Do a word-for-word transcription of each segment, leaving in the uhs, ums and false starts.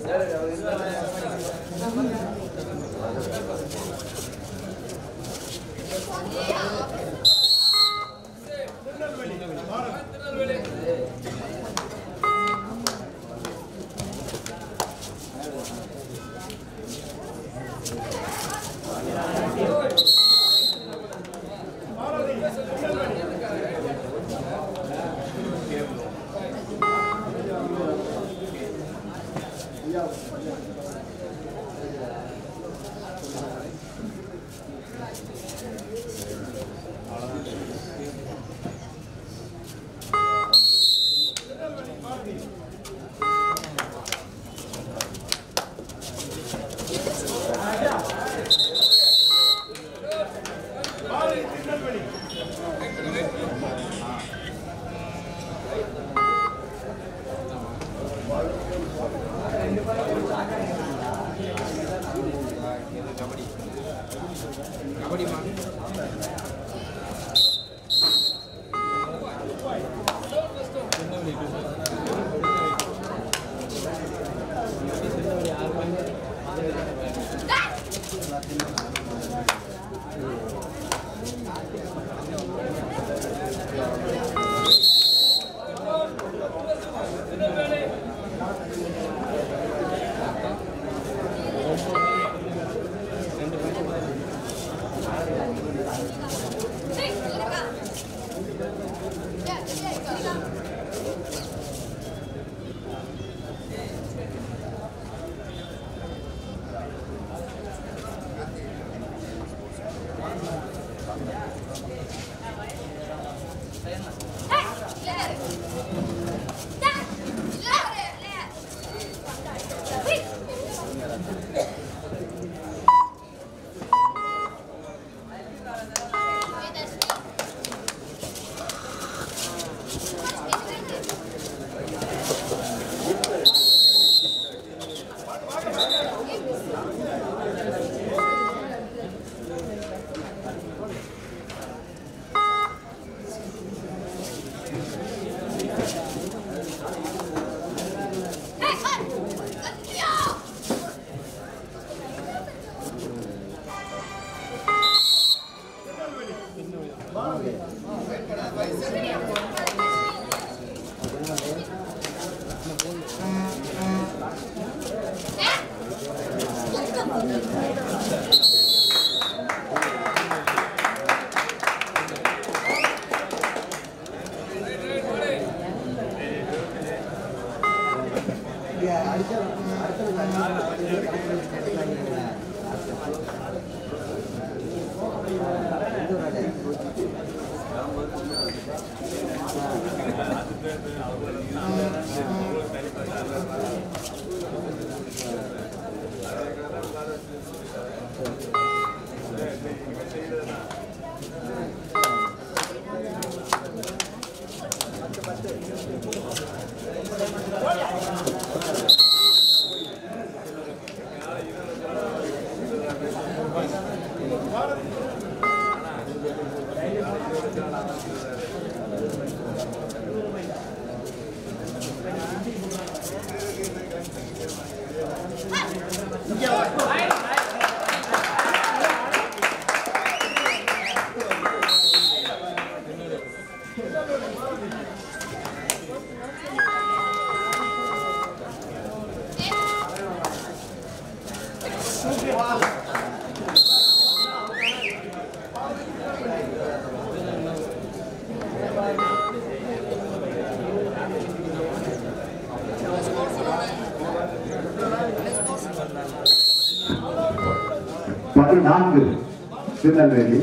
பதினான்கு திருநெல்வேலி,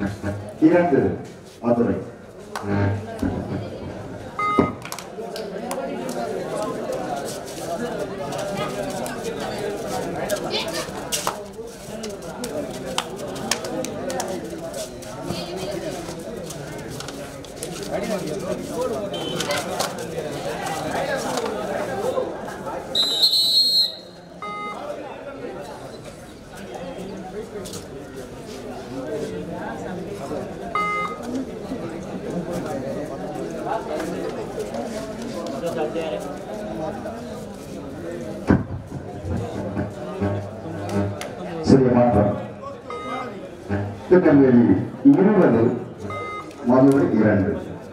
இரண்டு Madurai. Thank you. மாற்றம். திருநெல்வேலி இருபது மதுரை இரண்டு.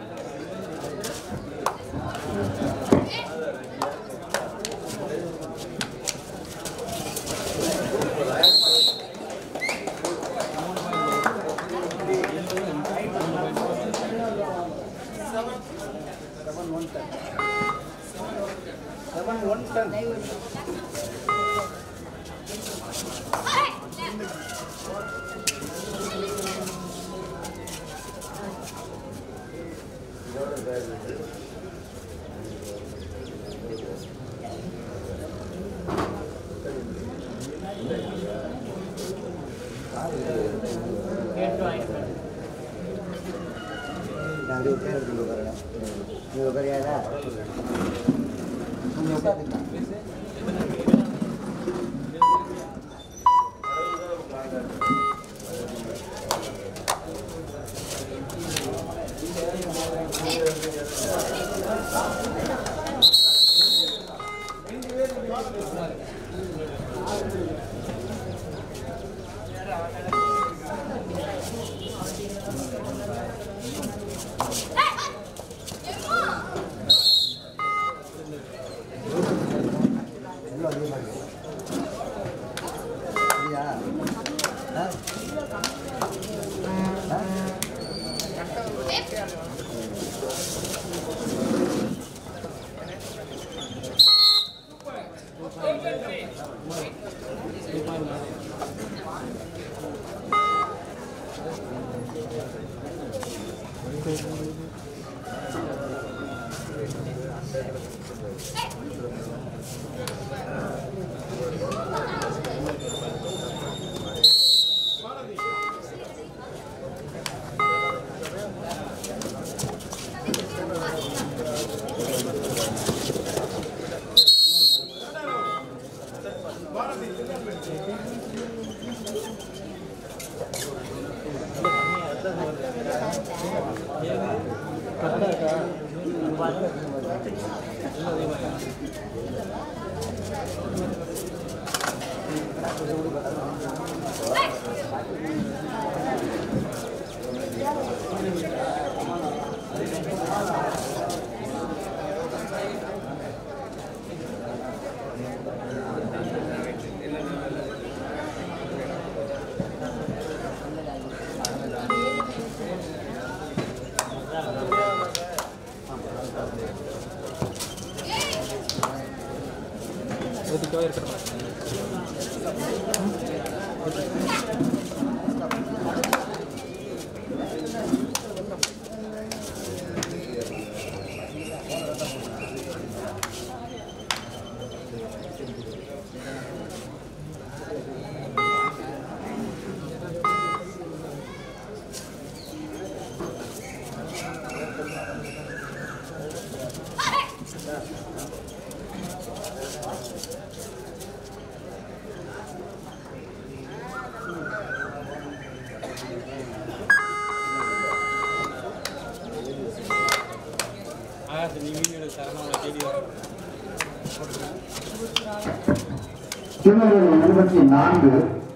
திருநெல்வேலி இருபத்தி நான்கு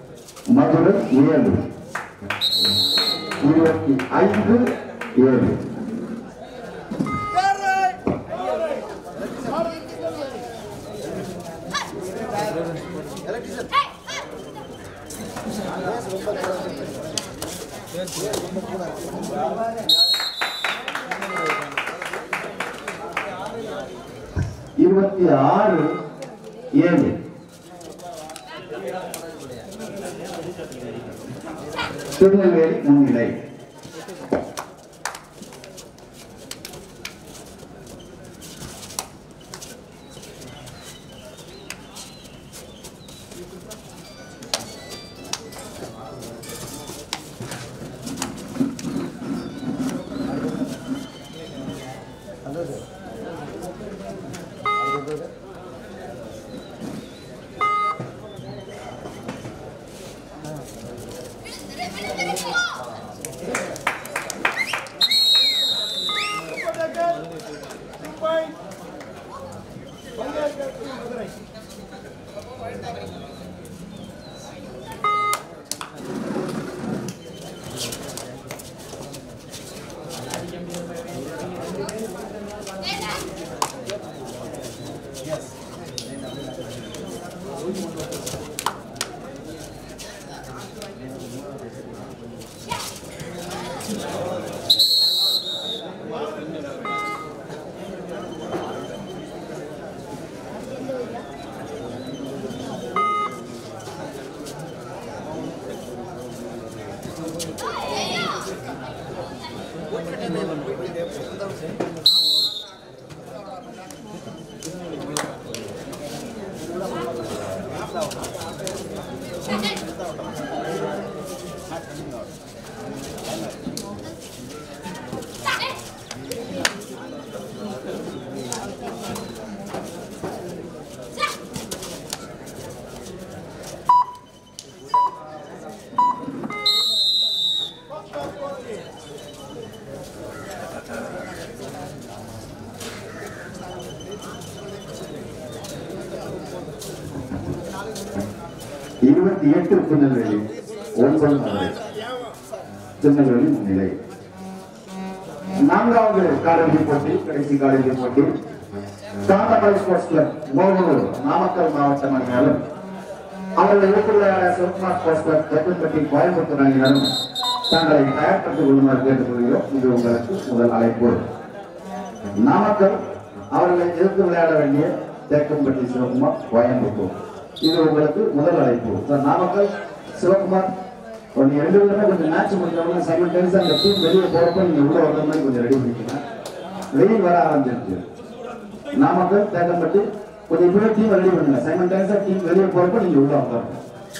மதுரை ஏழு. இருபத்தி ஐந்து ஏழு. இருபத்தி ஆறு ஏழு. திருநெல்வேலி முன்னிலை. இருபத்தி எட்டு திருநெல்வேலி ஒன்பது மதுரை. திருநெல்வேலி முன்னிலை. நான்காவது காலிறுதி போட்டி, கடைசி காலிறுதி போட்டி தாண்டமலை ஸ்போர்ட்ஸ் கிளப் மோகனூர் நாமக்கல் மாவட்டம் அணியாலும் அவர்கள் இடத்துள்ள சிவகுமார் ஸ்போர்ட்ஸ் கிளப் தெப்பன்பட்டி கோயம்புத்தூர் அணியினரும் தங்களை தயார்படுத்திக் கொள்ளுமாறு கேட்டுக்கொள்கிறோம். இது உங்களுக்கு முதல் அழைப்பு. நாமக்கல் அவர்களை எதிர்த்து விளையாட வேண்டிய தேக்கம்பட்டி சிவகுமார் கோயம்புத்தூர். இது உங்களுக்கு முதல் அழைப்பு. நாமக்கல் சிவகுமார் நீங்க ரெண்டு பேருமே கொஞ்சம் மேட்ச் முடிஞ்சவங்க சைமல்டேனியஸா அந்த டீம் வெளியே போறப்ப நீங்க உள்ள வர்ற மாதிரி கொஞ்சம் ரெடி பண்ணிக்கலாம். வெயில் வர ஆரம்பிச்சிருச்சு. நாமக்கல் தேக்கம்பட்டி கொஞ்சம் இப்பவே டீம் ரெடி பண்ணுங்க. சைமல்டேனியஸா டீம் வெளியே போறப்ப நீங்க உள்ள வந்துடணும்.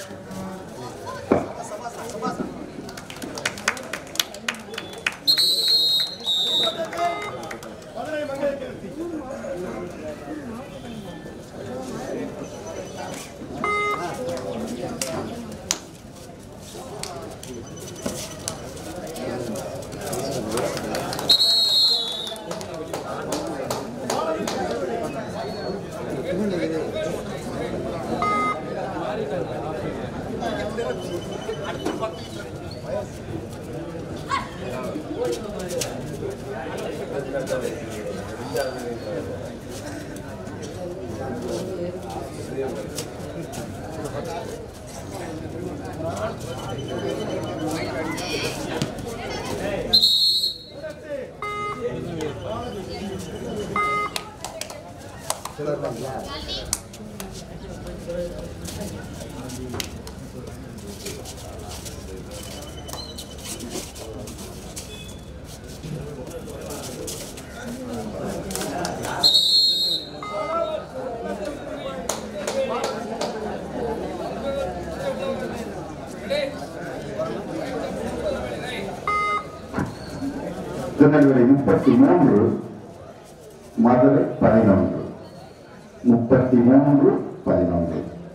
திருநெல்வேலி முப்பத்தி மூன்று மதுரை பதினொன்று. முப்பத்தி மூன்று பதினொன்று.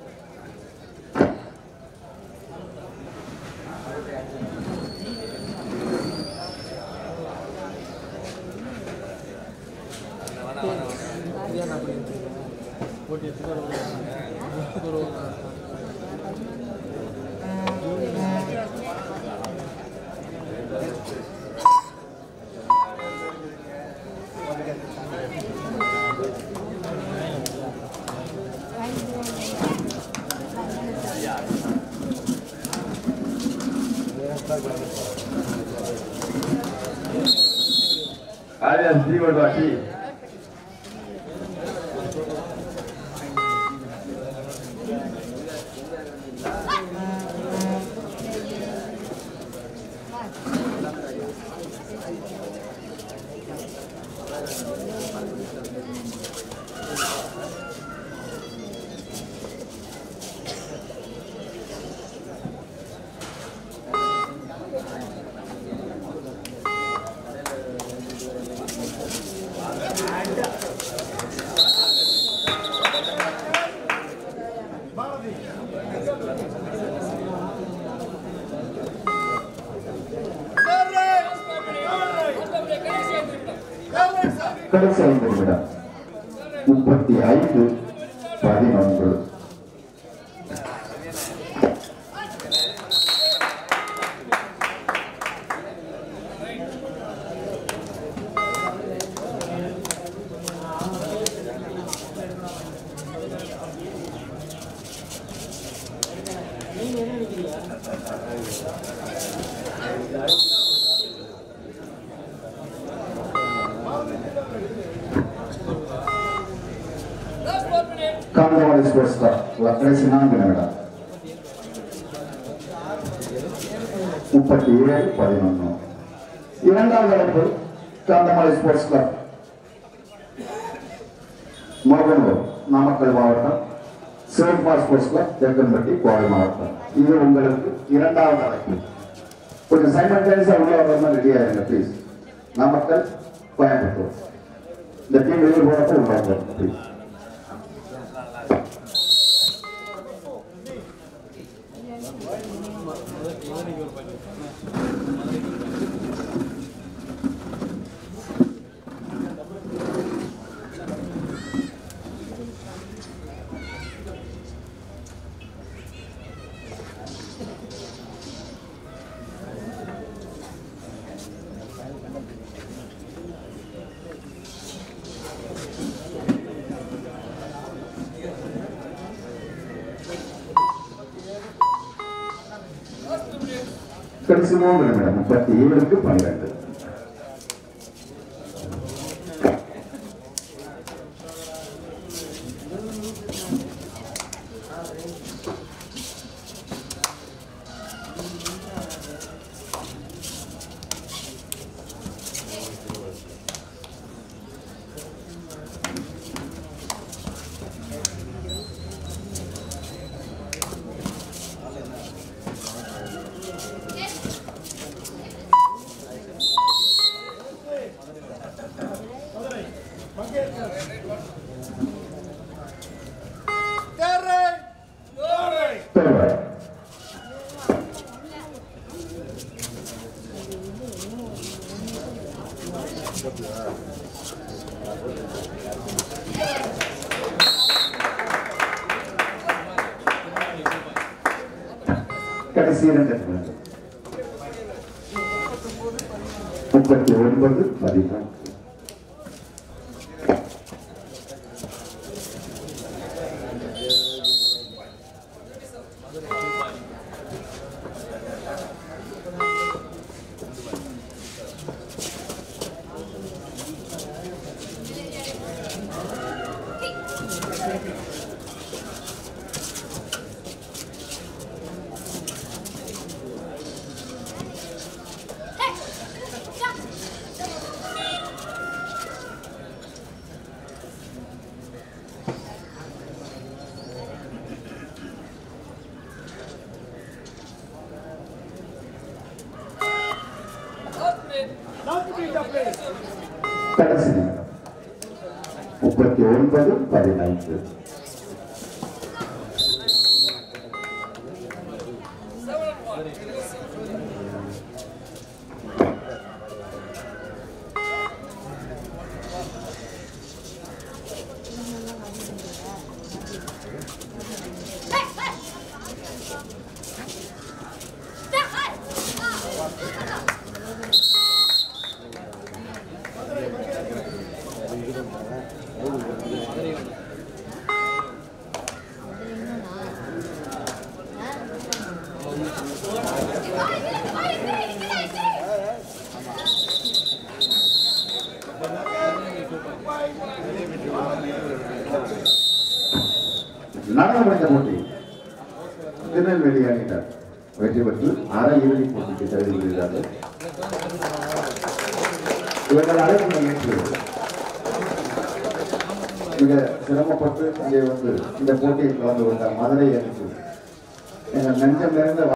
Alias Diego aqui. கடைசி ஐந்து நிமிடம். முப்பத்தி ஐந்து பதினொன்று. Carnival Sports Club, கடைசி நான்கு நிமிடம். முப்பத்தி ஏழு பதினொன்று. இரண்டாவது அழைப்பு காந்தமாலை ஸ்போர்ட்ஸ் கிளப் மோகனூர் நாமக்கல் மாவட்டம், சிவகுமார் ஸ்போர்ட்ஸ் கிளப் தெற்கன்பட்டி கோவை மாவட்டம். இது உங்களுக்கு இரண்டாவது அழைப்பு. கொஞ்சம் சைமல்டேனியஸா உள்ள வர ரெடியா இருங்க ப்ளீஸ். நாமக்கல் கோயம்புத்தூர் இந்த டீம் வெளியே போறப்ப உள்ள வரும் ப்ளீஸ். கடைசி மூன்று நிமிடம். முப்பத்தி ஏழுக்கு பன்னிரண்டு. கடைசி இரண்டு முப்பத்தி ஒன்பது பதிமூன்று. கடைசி முப்பத்தி ஒன்பது பதினைந்து. நடந்து முடிந்த போட்டி திருநெல்வேலி அணியினர் வெற்றி பெற்று அரை இறுதி போட்டிக்கு தகுதியார்கள். இவர்கள் அழைப்பு ஏற்று மிக சிரமப்பட்டு இங்கே வந்து இந்த போட்டியில் கலந்து கொண்ட மதுரை அணிக்கு எங்கள் நெஞ்சம் நிறைந்த